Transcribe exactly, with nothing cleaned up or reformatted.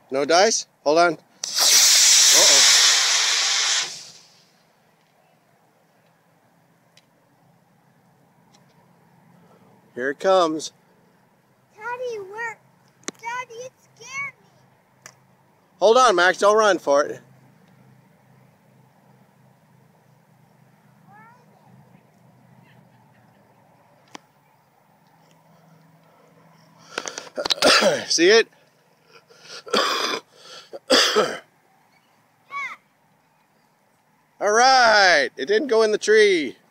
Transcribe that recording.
No dice? Hold on. Uh-oh. Here it comes. Daddy, where? Daddy, it scared me. Hold on, Max. Don't run for it. See it? All right. It didn't go in the tree.